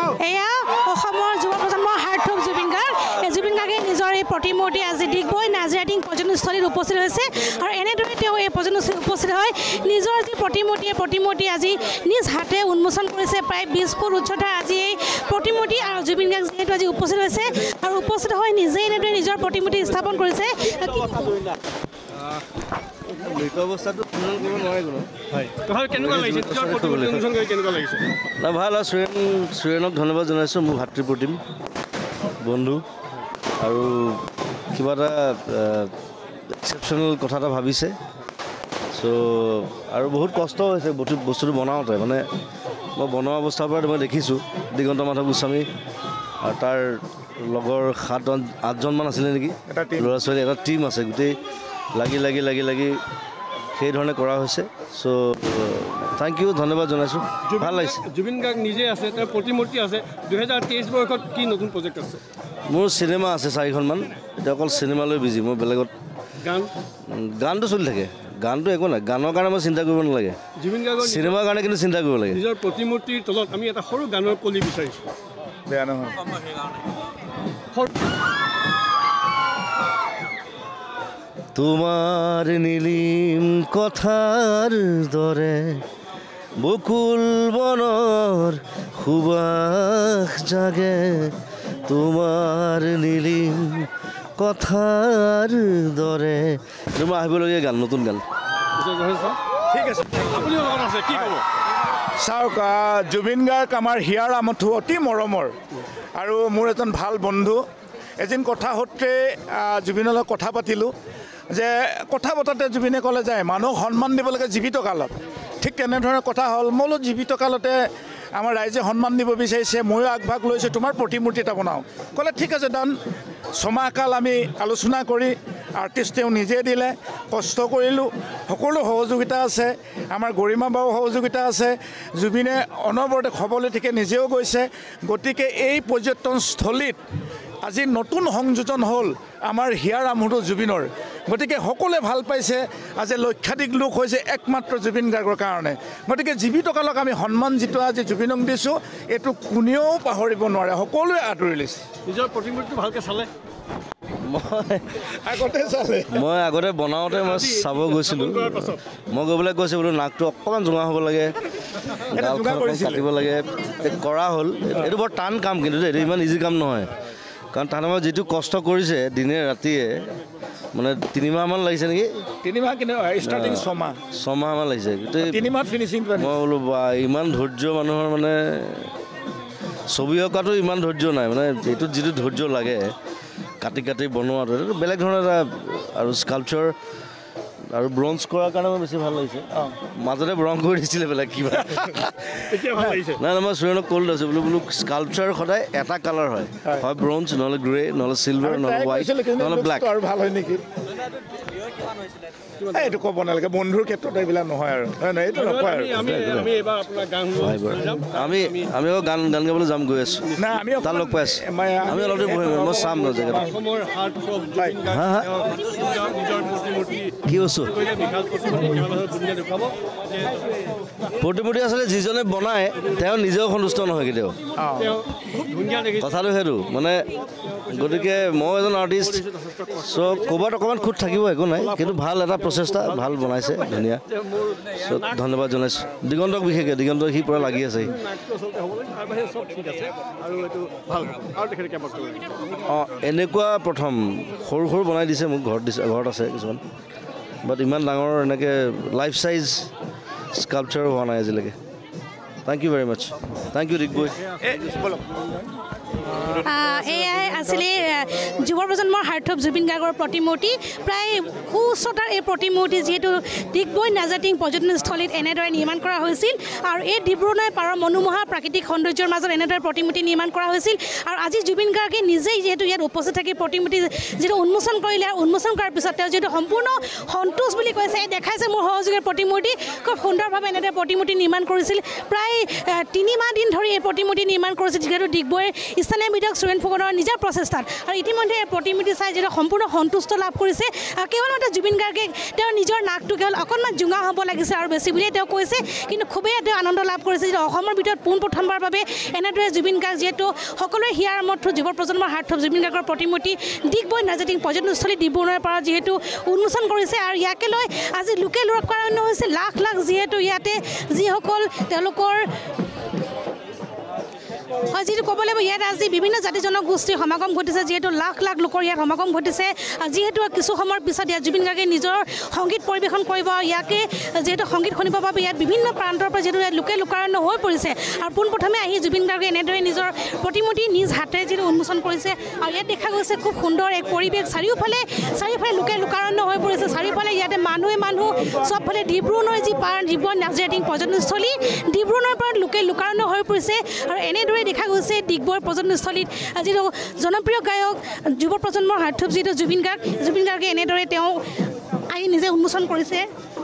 এয়া অসমৰ যুৱ প্ৰজন্মৰ হাৰ্থব জুবিন গাৰ্গ এই জুবিন গাৰ্গে নিজৰ এই প্ৰতিমূৰ্তি আজি ডিগবৈ নাজিৰাটিং পৰ্যটনস্থলীত উপস্থিত হৈছে আৰু এনেদৰে তেওঁ এই পৰ্যটনস্থলীত উপস্থিত হয় নিজৰ যি প্ৰতিমূৰ্তি আজি নিজ হাতে উন্মোচন কৰিছে প্ৰায় 20 ফুট উচ্চতাৰ আজি এই প্ৰতিমূৰ্তি আৰু জুবিন গাৰ্গ যেহেতু আজি উপস্থিত হৈছে আৰু উপস্থিত হৈ নিজে এনেদৰে নিজৰ প্ৰতিমূৰ্তি স্থাপন কৰিছে মৃত অৱস্থাটো তুলনা কৰিব নোৱাৰে কোনো হয় তথাপি কেনেকুৱা লাগিছে নিজৰ প্ৰতিমূৰ্তি উন্মোচন কৰি কেনেকুৱা লাগিছে না ভাল সুৰেণক ধন্যবাদ জনাইছোঁ মোৰ ভাতৃপ্ৰতিম বন্ধু আৰু কিবা এটা এক্সেপশ্যনেল কথা এটা ভাবিছে চ' আৰু বহুত কষ্ট হৈছে বস্তুটো বনাওঁতে মানে মই বনোৱা অৱস্থাৰ পৰা মই দেখিছোঁ দিগন্ত মাধৱ গোস্বামী আৰু তাৰ লগৰ 7-8জনমান আছিলে নেকি ল'ৰা ছোৱালী এটা টীম আছে গোটেই লাগি সেইধৰণে কৰা হৈছে চ' থেংক ইউ ধন্যবাদ জনাইছোঁ ভাল লাগিছে জুবিন গাৰ্গ নিজে আছে তাৰ প্ৰতিমূৰ্তি আছে 2023 বৰ্ষত কি নতুন প্ৰজেক্ট আছে মোৰ চিনেমা আছে 4খনমান এতিয়া অকল চিনেমালৈ বিজি মই বেলেগত গানটো চলি থাকে গানটো একো নাই গানৰ কাৰণে মই চিন্তা কৰিব নালাগে জুবিন গাৰ্গৰ চিনেমাৰ কাৰণে কিন্তু চিন্তা কৰিব লাগে নিজৰ প্ৰতিমূৰ্তিৰ তলত আমি এটা সৰু গানৰ কলি বিচাৰিছোঁ বেয়া নহয় তোমাৰ নীলিম কথাৰ দৰে বকুল বনৰ সুবাস জাগে তোমাৰ নীলিম কথাৰ দৰে তোমাৰ আহিবলগীয়া গান নতুন গান ঠিক আছে আপুনিও লগত আছে কি ক'ব চাওক জুবিন গাৰ্গ আমাৰ হিয়াৰ আমঠু অতি মৰমৰ আৰু মোৰ এজন ভাল বন্ধু এদিন কথা সূত্ৰে জুবিনৰ লগত কথা পাতিলোঁ যে কথা বতাতে জুবিনে ক'লে যায় মানুহক সন্মান দিব লাগে জীৱিত কালত ঠিক তেনেধৰণৰ কথা হ'ল মই বোলো জীৱিত কালতে আমাৰ ৰাইজে সন্মান দিব বিচাৰিছে ময়ো আগভাগ লৈছোঁ তোমাৰ প্ৰতিমূৰ্তি এটা বনাওঁ ক'লে ঠিক আছে ডান 6 মাহ কাল আমি আলোচনা কৰি আৰ্টিষ্ট তেওঁ নিজে দিলে কষ্ট কৰিলোঁ সকলো সহযোগিতা আছে আমাৰ গৰিমা বাও সহযোগিতা আছে জুবিনে অনবৰতে খবৰলৈ ঠিকে নিজেও গৈছে গতিকে এই পৰ্যটনস্থলীত আজি নতুন সংযোজন হ'ল আমাৰ হিয়াৰ আমঠু জুবিনৰ গতিকে সকলোৱে ভাল পাইছে আজি লক্ষাধিক লোক হৈছে একমাত্ৰ জুবিন গাৰ্গৰ কাৰণে গতিকে জীৱিত কালক আমি সন্মান যিটো আজি জুবিনক দিছোঁ এইটো কোনেও পাহৰিব নোৱাৰে সকলোৱে আদৰি লৈছে নিজৰ প্ৰতিমূৰ্তিটো ভালকৈ চালে মই আগতে বনাওঁতে মই চাব গৈছিলোঁ মই গৈ পেলাই কৈছোঁ বোলো নাকটো অকণমান জোঙা হ'ব লাগে কাটিব লাগে কৰা হ'ল এইটো বৰ টান কাম কিন্তু এইটো ইমান ইজি কাম নহয় কাৰণ তাহাঁতে মই যিটো কষ্ট কৰিছে দিনে ৰাতিয়ে মানে 3 মাহমান লাগিছে নেকি 3 মাহ কিন্তু ষ্টাৰ্টিং 6 মাহমান লাগিছে গোটেই 3 মাহত ফিনিচিং মই বোলো বা ইমান ধৈৰ্য মানুহৰ মানে ছবি অঁকাটো ইমান ধৈৰ্য নাই মানে এইটোত যিটো ধৈৰ্য লাগে কাটি বনোৱাটো এইটো বেলেগ ধৰণৰ এটা আৰু স্কাল্পচাৰ আৰু ব্ৰঞ্জ কৰাৰ কাৰণে মই বেছি ভাল লাগিছে মাজতে ৰং কৰি দিছিলে বেলেগ কিবা নাই মই সুৰেণক ক'লো আছোঁ বোলো স্কাল্পচাৰ সদায় এটা কালাৰ হয় ব্ৰঞ্জ নহ'লে গ্ৰে নহ'লে চিলভাৰ নহ'লে হোৱাইট নহ'লে ব্লেক ভাল হয় নেকি এইটো ক'ব নালাগে বন্ধুৰ ক্ষেত্ৰত এইবিলাক নহয় আৰু এইটো নকয় আৰু আমি গান গাবলৈ যাম গৈ আছোঁ তাৰ লগ পাই আছোঁ আমি অলপ দেৰি বহিম মই চাম ন জেগাটো কি বস্তু প্ৰতিমূৰ্তি আচলতে যিজনে বনায় তেওঁ নিজেও সন্তুষ্ট নহয় কেতিয়াও কথাটো সেইটো মানে গতিকে মই এজন আৰ্টিষ্ট চ' ক'ৰবাত অকণমান খুঁত থাকিব একো নাই কিন্তু ভাল এটা প্ৰচেষ্টা ভাল বনাইছে ধুনীয়া চ' ধন্যবাদ জনাইছোঁ দিগন্তক বিশেষকৈ দিগন্তক সি পূৰা লাগি আছে এনেকুৱা প্ৰথম সৰু বনাই দিছে মোক ঘৰত আছে কিছুমান বাট ইমান ডাঙৰ এনেকৈ লাইফ চাইজ স্কাল্পচাৰ হোৱা নাই আজিলৈকে thank you very much thank you Digboi এয়াই আছিলে যুৱ প্ৰজন্মৰ হাৰ্থব জুবিন গাৰ্গৰ প্ৰতিমূৰ্তি প্ৰায় সুউচ্চতাৰ এই প্ৰতিমূৰ্তি যিহেতু ডিগবৈ নাজিৰাটিং পৰ্যটনস্থলীত এনেদৰে নিৰ্মাণ কৰা হৈছিল আৰু এই ডিব্ৰু নৈ পাৰৰ মনোমোহা প্ৰাকৃতিক সৌন্দৰ্যৰ মাজত এনেদৰে প্ৰতিমূৰ্তি নিৰ্মাণ কৰা হৈছিল আৰু আজি জুবিন গাৰ্গে নিজেই যিহেতু ইয়াত উপস্থিত থাকি প্ৰতিমূৰ্তি যিটো উন্মোচন কৰিলে আৰু উন্মোচন কৰাৰ পিছত তেওঁ যিহেতু সম্পূৰ্ণ সন্তোষ বুলি কৈছে দেখাইছে মোৰ সহযোগীৰ প্ৰতিমূৰ্তি খুব সুন্দৰভাৱে এনেদৰে প্ৰতিমূৰ্তি নিৰ্মাণ কৰিছিল প্ৰায় 3 মাহ দিন ধৰি এই প্ৰতিমূৰ্তি নিৰ্মাণ কৰিছিল যিহেতু ডিগবৈৰ স্থানীয় বিধায়ক সুৰেণ ফুকনৰ নিজৰ প্ৰচেষ্টাত আৰু ইতিমধ্যে প্ৰতিমূৰ্তি চাই যিটো সম্পূৰ্ণ সন্তুষ্ট লাভ কৰিছে কেৱল মাত্ৰ জুবিন গাৰ্গে তেওঁৰ নিজৰ নাকটো কেৱল অকণমান জোঙা হ'ব লাগিছে আৰু বেছি বুলিয়ে তেওঁ কৈছে কিন্তু খুবেই তেওঁ আনন্দ লাভ কৰিছে যে অসমৰ ভিতৰত পোনপ্ৰথমবাৰৰ বাবে এনেদৰে জুবিন গাৰ্গ যিহেতু সকলোৰে হিয়াৰ আমঠু যুৱ প্ৰজন্মৰ হাৰ্থব জুবিন গাৰ্গৰ প্ৰতিমূৰ্তি ডিগবৈ নাজাটিং পৰ্যটনস্থলী ডিব্ৰুগড়ৰ পৰা যিহেতু উন্মোচন কৰিছে আৰু ইয়াকে লৈ আজি লোকে লোকাৰণ্য হৈছে লাখ লাখ যিহেতু ইয়াতে যিসকল তেওঁলোকৰ যিটো ক'ব লাগিব ইয়াত আজি বিভিন্ন জাতি জনগোষ্ঠীৰ সমাগম ঘটিছে যিহেতু লাখ লাখ লোকৰ ইয়াত সমাগম ঘটিছে যিহেতু কিছু সময়ৰ পিছত ইয়াত জুবিন গাৰ্গে নিজৰ সংগীত পৰিৱেশন কৰিব ইয়াকে যিহেতু সংগীত শুনিবৰ বাবে ইয়াত বিভিন্ন প্ৰান্তৰ পৰা যিহেতু ইয়াত লোকে লোকাৰণ্য হৈ পৰিছে আৰু পোনপ্ৰথমে আহি জুবিন গাৰ্গে এনেদৰে নিজৰ প্ৰতিমূৰ্তি নিজ হাতেৰে যিটো উন্মোচন কৰিছে আৰু ইয়াত দেখা গৈছে খুব সুন্দৰ এক পৰিৱেশ চাৰিওফালে লোকে লোকাৰণ্য হৈ পৰিছে চাৰিওফালে ইয়াতে মানুহ চবফালে ডিব্ৰু নৈ যি পাৰ ডিব্ৰুগড় নাজাটিং পৰ্যটনস্থলী ডিব্ৰু নৈৰ পৰা লোকে লোকাৰণ্য হৈ পৰিছে আৰু এনেদৰে দেখা গৈছে ডিগবৈ পৰ্যটনস্থলীত যিটো জনপ্ৰিয় গায়ক যুৱ প্ৰজন্মৰ হাৰ্থব যিটো জুবিন গাৰ্গে এনেদৰে তেওঁ আহি নিজে উন্মোচন কৰিছে